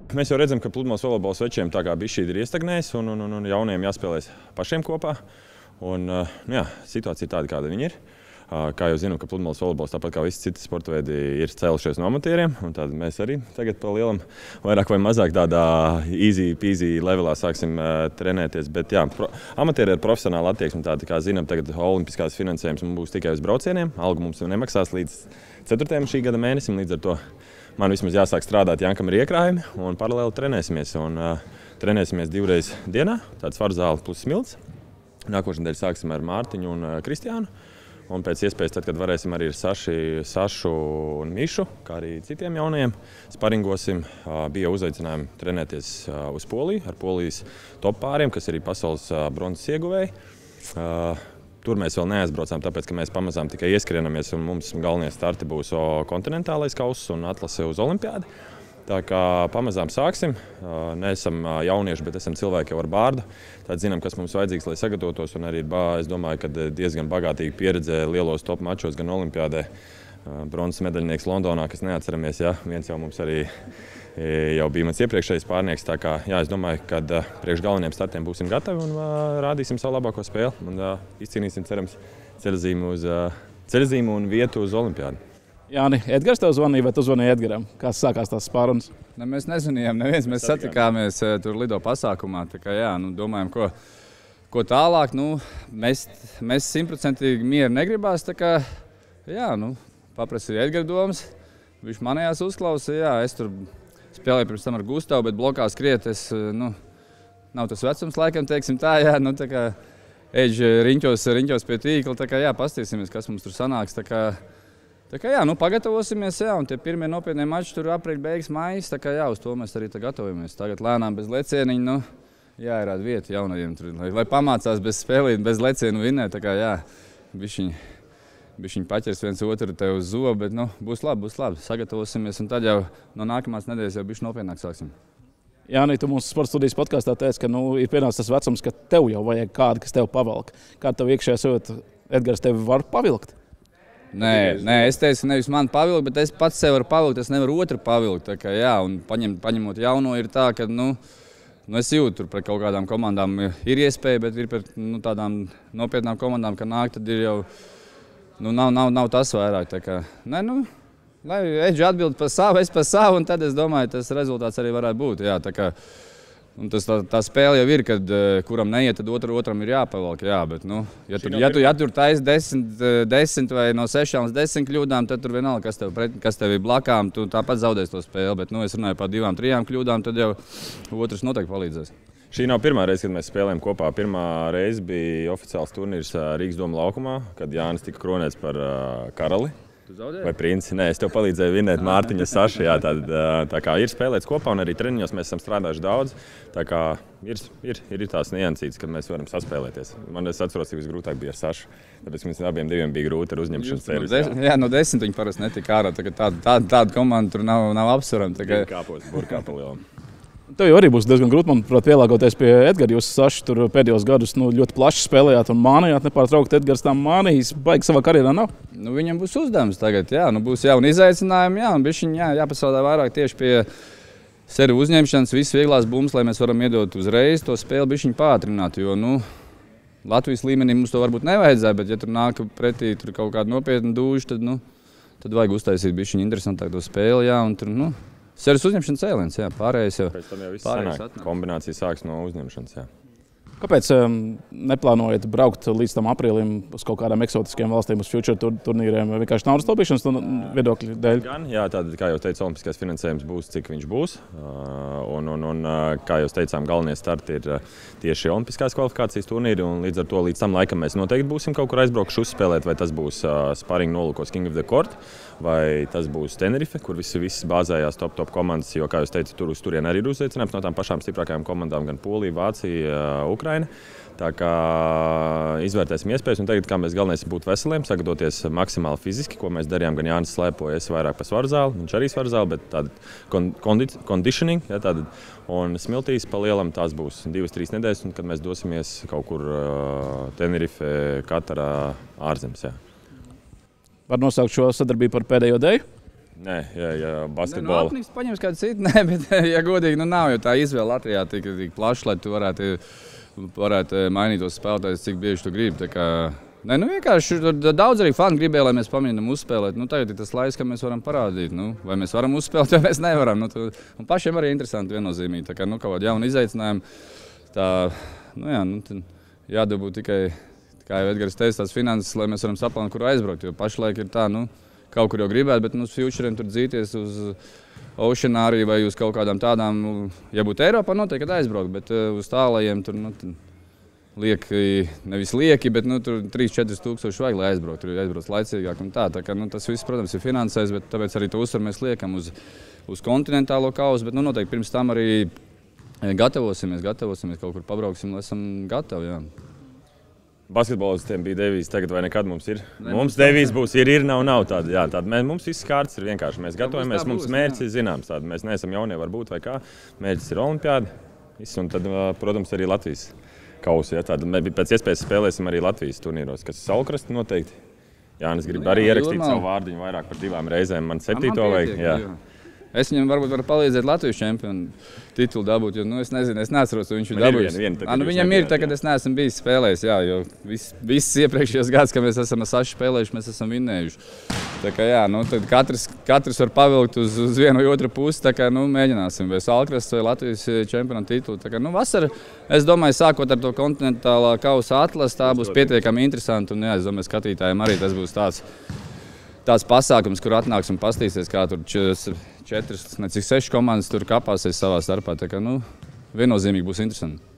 Mēs jau redzam, ka pludmales volejbols večiem tā kā bišķīt ir iestagnējis un jauniem jāspēlēs pašiem kopā. Un, situācija ir tāda, kāda viņi ir. Kā jau zinām, ka pludmales volejbols, tāpat kā visi citi sporta veidi, ir cēlušies no amatieriem. Tad mēs arī tagad pa lielam, vairāk vai mazāk tādā easy peasy levelā sāksim trenēties. Bet amatieri ir profesionāla attieksme. Tāda, kā zinām, tagad olimpiskās finansējums būs tikai uz braucieniem. Algu mums nemaksās līdz 4. šī gada mēnesim. Līdz ar to man vismaz jāsāk strādāt, Jankam ir iekrājumi un paralēli trenēsimies. Trenēsimies 2 reizes dienā, tāds svarzāle plus smilts. Nākošais nedēļa sāksim ar Mārtiņu un Kristiānu. Un pēc iespējas, tad, kad varēsim arī ar Sašu un Mišu, kā arī citiem jaunajiem, sparingosim. Bija uzaicinājumi trenēties uz Poliju ar Polijas top pāriem, kas ir pasaules bronzas ieguvēji. Tur mēs vēl neaizbraucām, tāpēc, ka mēs pamazām tikai ieskrienamies un mums galvenie starti būs kontinentālais kauss un atlase uz olimpiādi. Tā kā pamazām sāksim. Neesam jaunieši, bet esam cilvēki jau ar bārdu. Tad zinām, kas mums vajadzīgs, lai sagatavotos. Un arī es domāju, ka diezgan bagātīgi pieredze lielos top mačos, gan olimpiādē. Bronzas medaļnieks Londonā, kas neatceramies. Viens jau mums arī jau bija mans iepriekšējais pārnieks. Tā kā es domāju, ka priekš galveniem startiem būsim gatavi un rādīsim savu labāko spēli. Un izcīnīsim, cerams, ceļzīmu un vietu uz olimpiādu. Jāni, Edgars tev zvanīja, vai tu zvanīji Edgaram? Kā sākās tās pārunas? Ne, mēs nezvanījām, neviens. Mēs satikāmies tur lido pasākumā. Tā kā, domājam, ko tālāk. Mēs 100% mieru negribās. Tā kā, paprasīja Edgara domas. Viņš manējās uzklausīja. Es tur spēlēju pirms tam ar Gustavu, bet blokā skriet. Nav tas vecums laikam, teiksim tā. Tā kā riņķos pie tīkla. Tā kā, pastīsimies, kas mums tur sanāks. Tā kā pagatavosimies, un tie pirmie nopietnie mači tur aprīļa beigas maijas, tā kā uz to mēs arī gatavojamies. Tagad lēnām bez lecieniņa, jāierāda vieta jaunajiem tur, lai pamācās bez spēlīt, bez lecienu vinnēt, tā kā bišķiņ paķers viens otru te uz zobu, bet būs labi, sagatavosimies, un tad jau no nākamās nedēļas jau bišķi nopietnāk sāksim. Jāni, tu mūsu sporta studijas podkāstā teici, ka ir pienācis tas vecums, ka tev jau vajag kādu, kas tev pavelk. Kā tev iekšējā sajūta, Edgars, tevi var pavilkt? Nē, es teicu, nevis man pavilkt, bet es pats sev varu pavilkt, es nevaru otru pavilkt. Tā kā, un paņemot jauno ir tā, ka es jūtu tur pret kaut kādām komandām ir iespēja, bet ir pret tādām nopietnām komandām, ka nāk, tad ir jau nav tas vairāk. Tā kā, lai Edži atbild par savu, es par savu, un tad es domāju, tas rezultāts arī varētu būt. Tā kā, un tā spēle jau ir, kad kuram neiet, tad otram ir jāpavalk. Bet, ja tur taisi 10 vai no 6 līdz 10 kļūdām, tad tur vienalga, kas tev ir blakām, tu tāpat zaudēsi to spēli. Bet es runāju par 2-3 kļūdām, tad jau otrs noteikti palīdzēs. Šī nav pirmā reize, kad mēs spēlējam kopā. Pirmā reize bija oficiāls turnīrs Rīgas Doma laukumā, kad Jānis tika kronēts par karali. Vai princi? Nē, es tev palīdzēju vinnēt Mārtiņu Sašu. Tā kā ir spēlēts kopā un arī treniņos mēs esam strādājuši daudz. Tā kā ir tās niansītes, kad mēs varam saspēlēties. Es atceros, cik visgrūtāk bija ar Sašu. Tāpēc mums abiem bija grūti ar uzņemšanas servisu. No 10 viņi parasti netika ārā. Tāda komanda tur nav apsverama. Kāpos, burkā pa lielam. Tev jau arī būs diezgan grūti, manuprāt, pielāgoties pie Edgara. Jūs Sašu tur pēdējos gadus ļoti plaši spēlējāt un mānījāt nepārtraukti. Edgars tām mānījis, baigi savā karjerā nav. Viņam būs uzdevums tagad, būs jauni izaicinājumi, un bišķiņ jāpastrādā vairāk tieši pie servu uzņemšanas, visas vieglās bumbas, lai mēs varam iedot uzreiz to spēli bišķiņ pātrināt, jo, Latvijas līmenī mums to varbūt nevajadzēja, bet ja tur nāk pretī tur kaut kādu nopietnu dūžu, tad vajag uztaisīt bišķiņ interesantāk to spēli, un tur, servis uzņemšanas cēliens, pārējais jau. Pēc tam jau viss sanāk. Kombinācija sāks no uzņemšanas, Kāpēc neplānojat braukt līdz tam aprīlim uz kaut kādām eksotiskajām valstīm, uz future turnīriem, vai vienkārši naudas taupīšanas viedokļu dēļ? Gan, tad, kā jau teicu, olimpiskais finansējums būs, cik viņš būs. Un kā jau teicām, galvenie starti ir tieši olimpiskās kvalifikācijas turnīri, un līdz ar to līdz tam laikam mēs noteikti būsim kaut kur aizbraukuši uzspēlēt, vai tas būs sparring nolūkos King of the Court, vai tas būs Tenerife, kur viss bāzējās top komandas, jo, kā jūs teicat, tur uz turieni arī ir uzaicinājums no tām pašām stiprākajām komandām, gan Polija, Vācija, Ukraina. Tā kā izvērtēsim iespējas, un tagad, kā mēs galvenais būtu veseliem, sagatavoties maksimāli fiziski, ko mēs darījām, gan Jānis slēpoja, es vairāk pa svaru zāli, viņš arī svaru zāli, bet tāda conditioning, un smiltīs pa lielam tās būs 2-3 nedēļas, un kad mēs dosimies kaut kur Tenerife, Katarā, ārzemes. Var nosaukt šo sadarbību par pēdējo dēļu? Nē, basketbola. Nē, paņems kādu citu, nē, bet, ja godīgi, nav jau tā izvēle Latvijā tik plaša, lai tu varētu mainīt tos spēlētājus, cik bieži tu gribi. Tā kā, nē, vienkārši daudz arī fani gribēja, lai mēs pamēģinām uzspēlēt. Tagad ir tas laiks, ka mēs varam parādīt, vai mēs varam uzspēlēt, vai mēs nevaram. Un pašiem arī interesanti viennozīmīgi. Tā kā kaut kāda jauna izaicinājuma. Jādabū tikai, kā jau Edgars teica, tās finanses, lai mēs varam saplānot, kur aizbraukt. Jo pašlaik ir tā, kaut kur jau gribētu, bet uz futuriem tur dzīties uz Oceanāriju vai uz kaut kādām tādām, ja būtu Eiropā, noteikti aizbraukt, bet uz tālajiem tur, nevis lieki, bet tur 3-4 tūkstoši vajag, lai aizbraukt, tur aizbrauc laicīgāk un tā. Tā kā, tas viss, protams, ir finansēs, bet tāpēc arī to uzsvaru mēs liekam uz kontinentālo kausu, bet noteikti pirms tam arī gatavosimies, kaut kur pabrauksim, lai esam gatavi, jā. Basketbolistiem bija devīze tagad vai nekad mums ir. Mums devīze būs ir, nav tāda. Jā, tāda. Mums viss kārtas ir vienkārši. Mēs gatavojamies, mums mērķis ir zināms. Tāda. Mēs neesam jaunie varbūt vai kā. Mērķis ir olimpiāda. Un tad, protams, arī Latvijas kausi. Ja, pēc iespējas spēlēsim arī Latvijas turnīros, kas ir Saulkrasta noteikti. Jānis grib arī ierakstīt savu vārdiņu vairāk par 2 reizēm. Man 7. vajag. Es viņam varbūt varu palīdzēt Latvijas čempionu titulu dabūt, jo es nezinu, es neatceros, vai viņš ir dabūjis. Viņam ir tā, kad es neesmu bijis spēlējis, jā, jo viss iepriekšējos gads, kad mēs esam ar Sašu spēlējuši, mēs esam vinnējuši. Tā kā jā, tad katrs var pavilkt uz vienu vai otru pusi, tā kā mēģināsim, vai Saulkrasts vai Latvijas čempionu titulu. Tā kā vasara, es domāju, sākot ar to kontinentālā kausa atlasi, tā būs pietiekami interesanti un jā, es domāju, skatītājiem arī tas būs tāds pasākums, kur atnāks un pastīsies, kā tur 4, 6 komandas tur kapāsies savā starpā. Tā kā, viennozīmīgi būs interesanti.